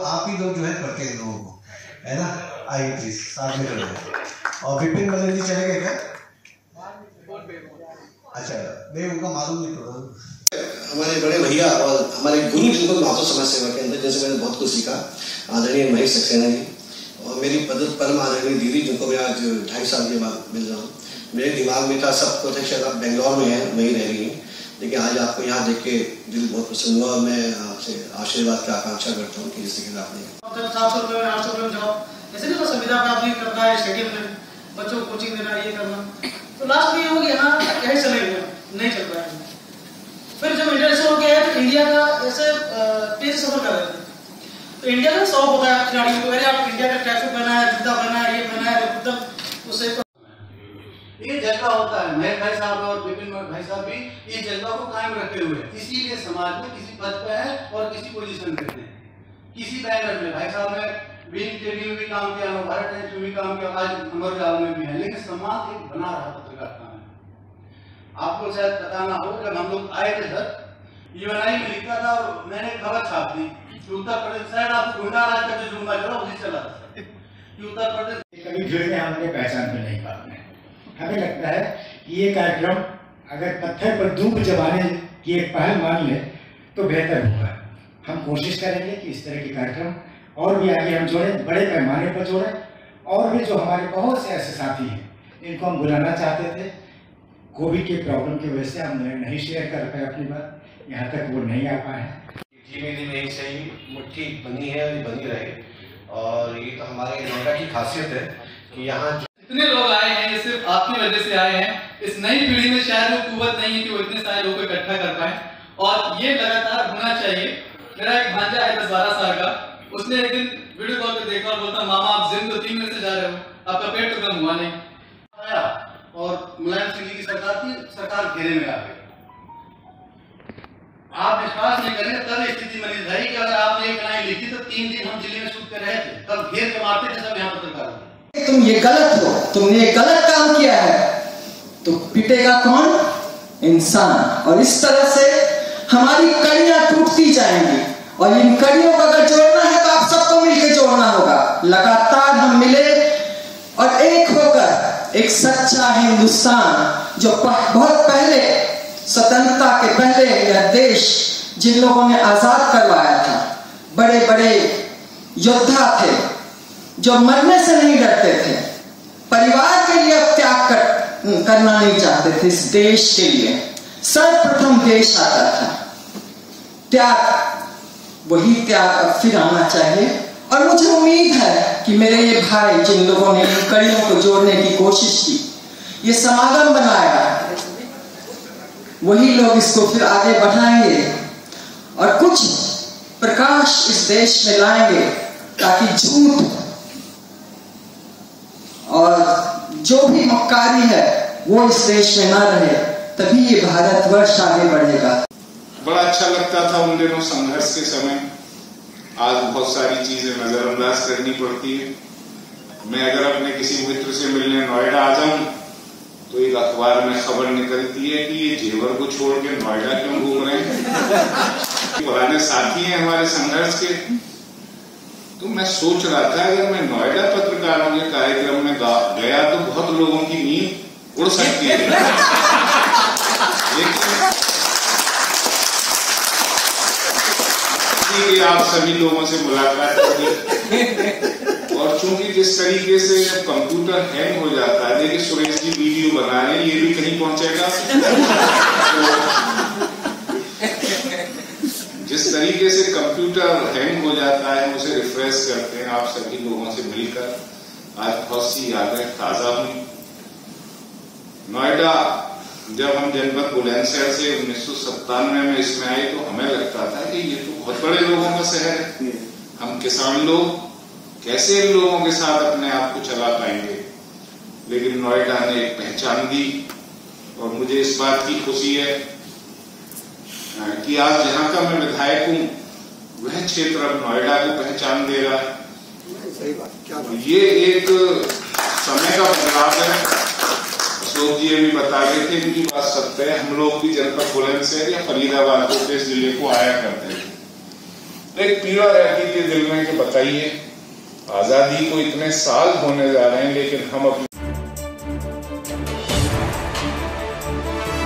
आप ही लोग जो है करते हैं लोगों को, है ना। आइए प्लीज साथ में चलो। और विपिन मदन जी चले गए क्या? अच्छा, नहीं उनका मालूम नहीं थोड़ा। हमारे बड़े भैया और हमारे गुरु जिनको महातो समाज सेवा के अंदर जैसे मैंने बहुत कुछ सीखा, आदरणीय महेश सक्सेना जी और मेरी परम आदरणीय दीदी जिनको मैं आज 2.5 साल के बाद मिल रहा हूँ। मेरे दिमाग में था सबको था शायद आप बेंगलोर में हैं, वहीं रह रही हैं, लेकिन आज आपको यहाँ देख के दिल बहुत प्रसन्न हुआ और मैं आपसे आशीर्वाद की आकांक्षा करता हूँ कि जिस तरीके से आपने 700 रुपये 800 रुपये जॉब जैसे भी तो सुविधा प्राप्त नहीं करता है, स्टेडियम में बच्चों को कोचिंग देना, ये करना, तो लास्ट में ये हो गया ना यही चलेंगे, नहीं चल रहा है। फिर जब इंटरनेशनल हो गया है तो इंडिया का ऐसे तेज सफर कर रहे थे, तो इंडिया का शौक होता है खिलाड़ियों को, अरे आप इंडिया का ट्रैक सूट पहना है, जूता पहना है, ये पहना है, एकदम उसे ये जज्बा होता है। महेश भाई साहब और विपिन भाई साहब भी इस जज्बा को कायम रखे हुए हैं, इसीलिए समाज में किसी पद पे है और किसी पोजीशन पे है, किसी बैनर में। भाई साहब ने बीन टीवी में भी काम किया, भारत टाइम्स में भी काम किया, आज अमर उजाला में भी है, लेकिन समाज एक बना रहा पत्रकारिता में। आपको शायद पता ना हो, जब हम लोग आए थे सर, यूएनआई में लिखा था और मैंने खबर छाप दी कि उत्तर प्रदेश शायद आपको गुंडा राज का जो जुम्मा चला उसी चला था कि उत्तर प्रदेश कभी भीड़ में हम अपने पहचान पे नहीं पाते हैं। हमें लगता है कि ये कार्यक्रम अगर पत्थर पर धूप जमाने की एक पहल मान ले तो बेहतर होगा। हम कोशिश करेंगे कि इस तरह के कार्यक्रम और भी आगे हम जोड़ें, बड़े पैमाने पर जोड़ें, और भी जो हमारे बहुत से ऐसे साथी हैं इनको हम बुलाना चाहते थे, कोविड के प्रॉब्लम की वजह से हम नहीं शेयर कर पाए अपनी बात, यहाँ तक वो नहीं आ पाए हैं। धीमे धीमे एक सही मुट्ठी बनी है और बनी रहे, और ये तो हमारे नोएडा की खासियत है कि यहाँ इतने लोग आए हैं, ये सिर्फ आपकी वजह से आए हैं। इस नई पीढ़ी में शायद वो कुव्वत नहीं है कि वो इतने सारे लोगों को इकट्ठा कर पाए, और ये लगातार होना चाहिए। मेरा एक भांजा है 10-12 साल का, उसने एक दिन वीडियो कॉल पे देखा और बोलता, मामा आप जिम तो 3 महीने से जा रहे हो, आपका पेट तो कम हुआ नहीं। आया और मुलायम सिंह जी की सरकार घेरे में आ गई। आप विश्वास नहीं करेंगे तब स्थिति मनीष भाई कि अगर आपने एक लाइन लिखी तो 3 दिन हम जिले में शूट कर रहे थे, तब घेर के मारते थे सब यहाँ पत्रकार। तुम ये गलत हो, तुमने ये गलत काम किया है, तो पिटेगा कौन? इंसान। और इस तरह से हमारी कड़ियां टूटती जाएंगी, और इन कड़ियों को अगर जोड़ना है तो आप सबको मिलकर जोड़ना होगा। लगातार हम मिले और एक होकर एक सच्चा हिंदुस्तान, जो बहुत पहले स्वतंत्रता के पहले यह देश जिन लोगों ने आजाद करवाया था, बड़े बड़े योद्धा थे जो मरने से नहीं डरते थे, परिवार के लिए त्याग करना नहीं चाहते थे, इस देश के लिए सर्वप्रथम देश आता था, त्याग वही त्याग अब फिर आना चाहिए। और मुझे उम्मीद है कि मेरे ये भाई जिन लोगों ने इन कड़ियों को जोड़ने की कोशिश की, ये समागम बनाया, वही लोग इसको फिर आगे बढ़ाएंगे और कुछ प्रकाश इस देश में लाएंगे, ताकि झूठ और जो भी मक्कारी है वो इस देश में ना रहे, तभी ये भारतवर्ष आगे बढ़ेगा। बड़ा अच्छा लगता था उन दिनों संघर्ष के समय। आज बहुत सारी चीजें नजरअंदाज करनी पड़ती है। मैं अगर अपने किसी मित्र से मिलने नोएडा आ जाऊं तो एक अखबार में खबर निकलती है कि ये जेवर को छोड़ के नोएडा क्यों घूम रहे हैं। पुराने साथी हैं हमारे संघर्ष के। तो मैं सोच रहा था अगर मैं नोएडा पत्रकारों के कार्यक्रम में गया तो बहुत लोगों की नींद उड़ सकती है, लेकिन आप सभी लोगों से मुलाकात होगी। और चूंकि जिस तरीके से कंप्यूटर हैंग हो जाता है, देखिए सुरेश जी वीडियो बना रहे हैं, ये भी कहीं पहुंचेगा। जिस तरीके से कंप्यूटर हैंग हो जाता है, उसे रिफ्रेश करते हैं। आप सभी लोगों से मिलकर आज बहुत सी यादें ताजा हुई। नोएडा जब हम जनपद बुलंदशहर से 1997 में इसमें आए तो हमें लगता था कि ये तो बहुत बड़े लोगों का शहर है, हम किसान लोग कैसे इन लोगों के साथ अपने आप को चला पाएंगे। लेकिन नोएडा ने एक पहचान दी, और मुझे इस बात की खुशी है कि आज जहां का मैं विधायक हूं वह क्षेत्र अब नोएडा को पहचान दे रहा है। सही बात, क्या बात। ये एक समय का बदलाव है। अशोक जी भी बता रहे थे, इनकी बात सत्य है। हम लोग भी जनपद बुलंदशहर या फरीदाबाद को जिले को आया करते थे, एक पीड़ा रहती थी दिल में कि बताइए आजादी को इतने साल होने जा रहे हैं लेकिन हम अपने